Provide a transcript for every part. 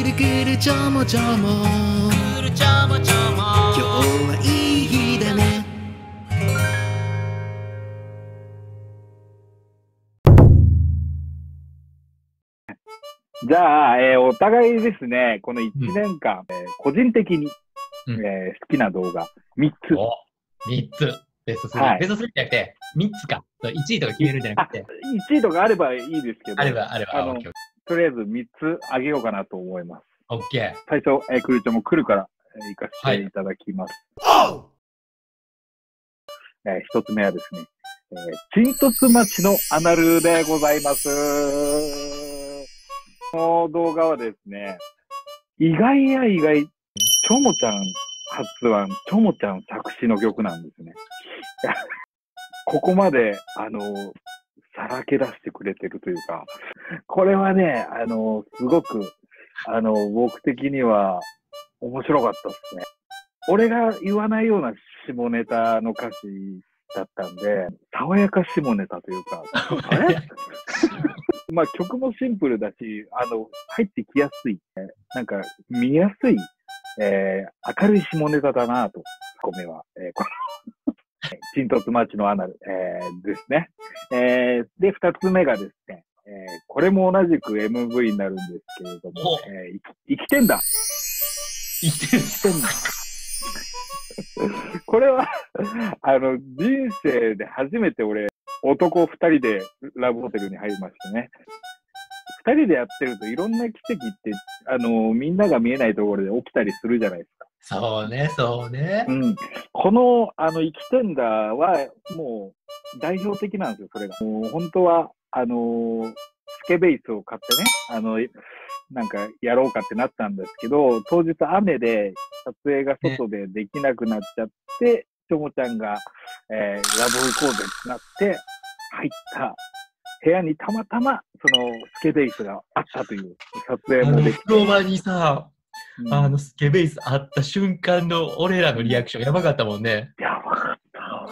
るくるちょもちょもくるちょもちょも今日はいい日だね。 じゃあ、お互いですね、この1年間、個人的に、好きな動画3つ。 お、3つ。ベスト3。 はい、 ベスト3じゃなくて、3つか。1位とか決めるんじゃなくて。 1位とかあればいいですけど、 あれば。 とりあえず3つあげようかなと思います。 OK。 最初、クルチョも来るから、行かせていただきます。1つ目はですね、チントツ町のアナルでございます。この動画はですね、意外や意外、チョモちゃん発案、チョモちゃん作詞の曲なんですね。ここまで、さらけ出してくれてるというか、これはね、すごく、僕的には面白かったですね。俺が言わないような下ネタの歌詞だったんで、爽やか下ネタというか、あれまあ曲もシンプルだし、入ってきやすい、なんか見やすい、明るい下ネタだなと、ごめんは、このチントツマチのアナル、ですね。で、二つ目がですね、これも同じく MV になるんですけれども、生きてんだ。 生きてんだ。 これは、人生で初めて俺、男二人でラブホテルに入りましてね。二人でやってるといろんな奇跡って、みんなが見えないところで起きたりするじゃないですか。 そうね、そうね。 うん。この、生きてんだは、もう、代表的なんですよ、それが。もう、本当は、スケベースを買ってね、なんか、やろうかってなったんですけど、当日雨で、撮影が外でできなくなっちゃって、ちょもちゃんが、ラブ行こうぜってなって、入った部屋にたまたま、その、スケベースがあったという撮影もできて。 風呂場にさ、スケベースあった瞬間の俺らのリアクションやばかったもんね。 やばかった。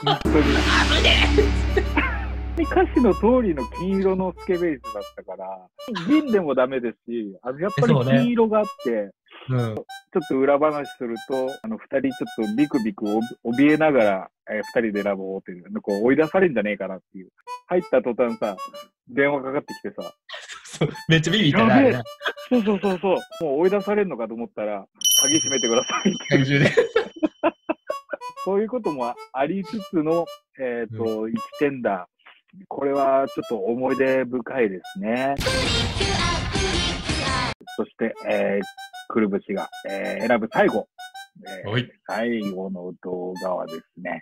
本当に。危ねえ歌詞の通りの金色のスケベースだったから、銀でもダメですし、やっぱり金色があって、ちょっと裏話すると、二人ちょっとビクビク怯えながら、二人でラブホテル、こう追い出されんじゃねえかなっていう。入った途端さ、電話かかってきてさ、 めっちゃビビったな。 そう。もう追い出されるのかと思ったら、鍵閉めてくださいって。そういうこともありつつの、生きてんだ。これはちょっと思い出深いですね。そして、くるぶしが、選ぶ最後。最後の動画はですね、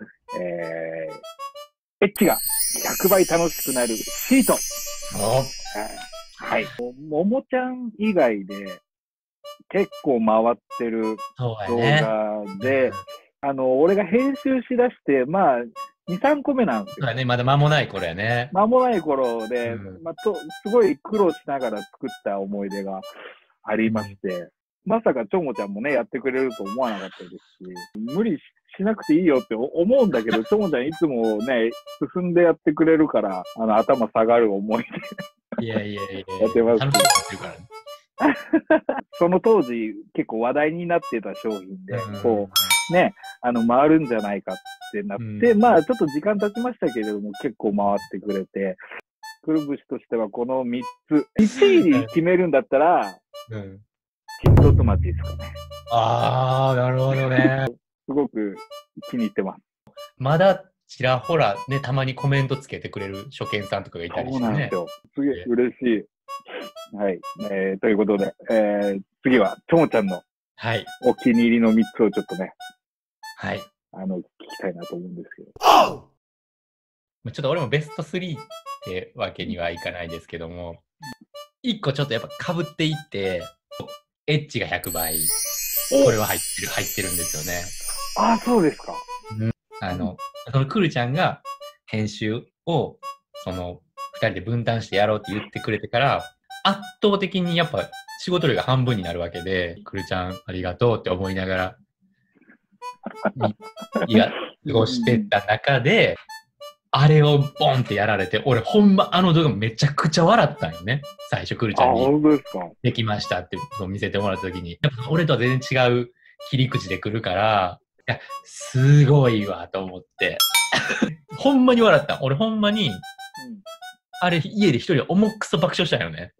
エッチが100倍楽しくなるシート。はい。ももちゃん以外で結構回ってる動画で、俺が編集しだして、まあ、2、3個目なんですよ。 そうね、まだ間もない頃やね。 間もない頃で、すごい苦労しながら作った思い出がありまして、まさかちょもちゃんもね、やってくれると思わなかったですし、無理しなくていいよって思うんだけど、ちょもちゃんいつもね、進んでやってくれるから、頭下がる思いで。 やってます。 楽しくやってるからね。 その当時結構話題になってた商品で、こうね、回るんじゃないかってなって、まあちょっと時間経ちましたけれども結構回ってくれて、くるぶしとしてはこの3つ、1位に決めるんだったら、チントツマチですかね。 あー、なるほどね。 すごく気に入ってます。 まだちらほらね、たまにコメントつけてくれる初見さんとかがいたりしてね。 そうなんですよ。すげえ嬉しい。はい。ということで、次は、ちょもちゃんのお気に入りの3つをちょっとね、 はい。 聞きたいなと思うんですけど。 ちょっと俺もベスト3ってわけにはいかないですけども、1個ちょっとやっぱ被っていって、エッチが100倍、これは入ってるんですよね。 ああ、そうですか。 そのくるちゃんが編集を、2人で分担してやろうって言ってくれてから、圧倒的にやっぱ仕事量が半分になるわけで、くるちゃんありがとうって思いながら、過ごしてた中で、 あれをボンってやられて、俺ほんまあの動画めちゃくちゃ笑ったんよね。最初、くるちあ、 ゃんに本当ですか。 できましたって見せてもらった時に、やっぱ俺とは全然違う切り口で来るから、いや、すごいわと思って。ほんまに笑った。俺ほんまに、あれ家で一人で重くそ爆笑したんよね。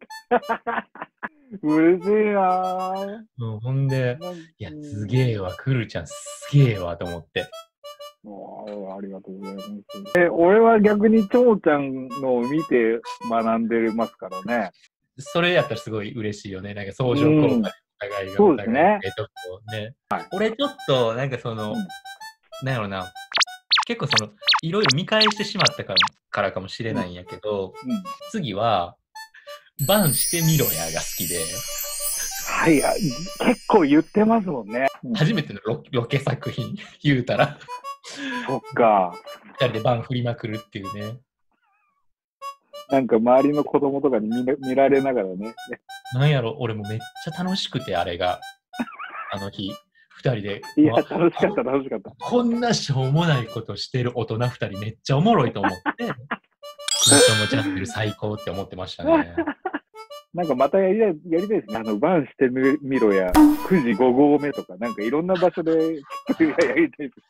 嬉しいなぁ。 ほんで、いや、すげえわ、くるちゃんすげえわと思って。 ありがとうございます。俺は逆にちょもちゃんのを見て学んでますからね。 それやったらすごい嬉しいよね。なんか相乗効果でお互いが。 そうですね。 はい、俺ちょっと、なんかその、なんやろな、結構その、いろいろ見返してしまったからかもしれないんやけど、次は、バンしてみろやが好きで。 はい、結構言ってますもんね。 初めてのロケ作品、言うたら。 そっか。 二人でバン振りまくるっていうね。 なんか周りの子供とかに見られながらね。 なんやろ、俺もめっちゃ楽しくて、あれが。あの日、二人で。 いや、楽しかった、楽しかった。 こんなしょうもないことしてる大人二人めっちゃおもろいと思って、くるちゃんもチャンネル最高って思ってましたね。 なんかまたやりたいですね。バンしてみろや、9時5合目とか、なんかいろんな場所でやりたいです。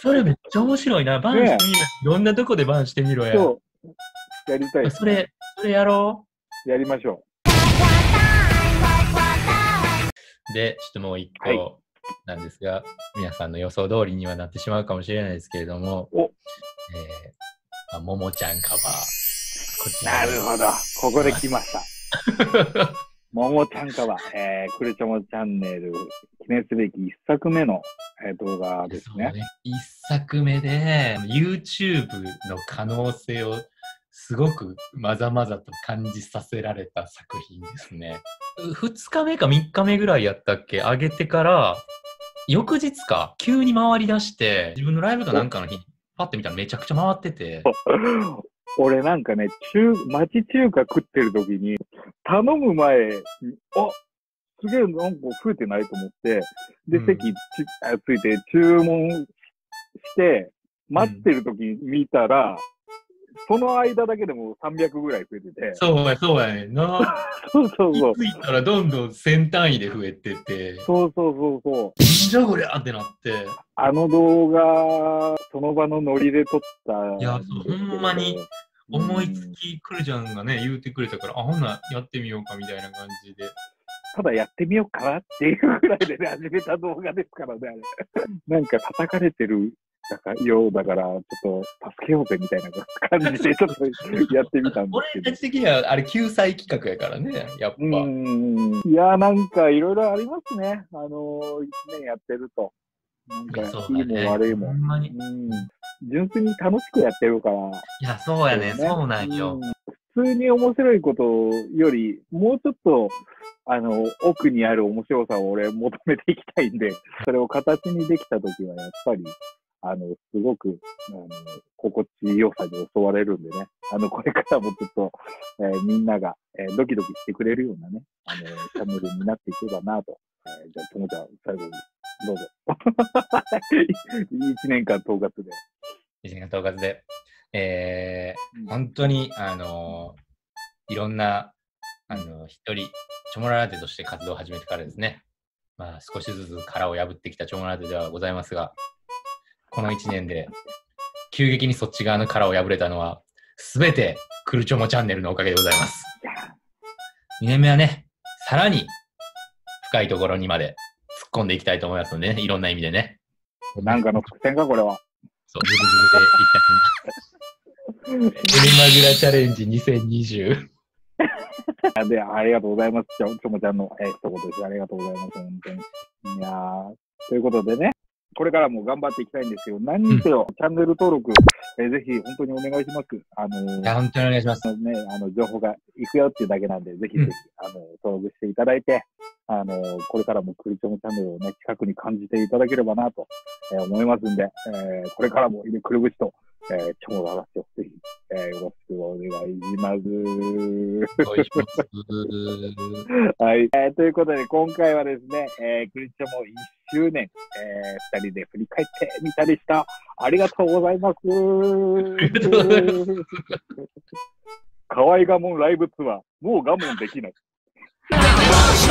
それめっちゃ面白いな。バンしてみろや。いろんなとこでバンしてみろや。 そう。やりたい。 それやろう。やりましょう。で、ちょっともう一個なんですが、皆さんの予想通りにはなってしまうかもしれないですけれども、ももちゃんカバー。 なるほど。ここで来ました。ももちゃんカバー、くるちょもチャンネル、記念すべき1作目の、動画ですね。 1作目で、YouTube の可能性をすごくまざまざと感じさせられた作品ですね。2日目か3日目ぐらいやったっけ、上げてから、翌日か、急に回り出して、自分のライブかなんかの日にパッて見たらめちゃくちゃ回ってて。 俺なんかね、町中華食ってる時に、頼む前に、すげえなんか増えてないと思って、で、席ついて注文して、待ってる時に見たら、その間だけでも300ぐらい増えてて。 そうやねんな。 そうそうそう。 気づいたらどんどん1000単位で増えてて。 そう。 なんじゃこりゃってなって。 あの動画、その場のノリで撮った。 いや、ほんまに。思いつき、くるちゃんがね、言うてくれたから、ほんなやってみようかみたいな感じで。 ただやってみようかなっていうぐらいでね、始めた動画ですからね、あれ。なんか叩かれてるようだから、ちょっと助けようぜみたいな感じで、ちょっとやってみたんですけど。 俺たち的にはあれ救済企画やからね、やっぱ。 いや、なんかいろいろありますね。1年やってると。なんか、いいも悪いも。純粋に楽しくやってるから。いや、そうやね、そうなんよ。 普通に面白いことより、もうちょっと、奥にある面白さを俺求めていきたいんで、それを形にできたときは、やっぱり、すごく、心地よさに襲われるんでね。これからもちょっと、みんなが、ドキドキしてくれるようなね、チャンネルになっていけばなと。じゃあ、ともちゃん、最後に、どうぞ。1年間統括で。 1年間統括で。本当に、いろんな、一人、チョモララテとして活動を始めてからですね、まあ、少しずつ殻を破ってきたチョモララテではございますが、この1年で、急激にそっち側の殻を破れたのは、すべて、くるチョモチャンネルのおかげでございます。2年目はね、さらに、深いところにまで突っ込んでいきたいと思いますのでね、いろんな意味でね。 なんかの伏線か、これは。 そう、ズブズブでいきたいと思います。エレマグラチャレンジ2020。 で、ありがとうございます。ちょもちゃんの、一言です。ありがとうございます。本当に。いやー、ということでね、これからも頑張っていきたいんですけど、何にせよ、チャンネル登録、ぜひ本当にお願いします。 いや、本当にお願いします。 ね、情報がいくよっていうだけなんで、ぜひぜひ、登録していただいて、 これからもクリチョムチャンネルをね、近くに感じていただければなと、思いますんで、これからもくるぶしと、チョモの話をぜひ、よろしくお願いします。 お願いします。 はい、ということで、今回はですね、クリチョモ1周年、2人で振り返ってみたりした。ありがとうございます。河合我門ライブツアー、もう我慢できない。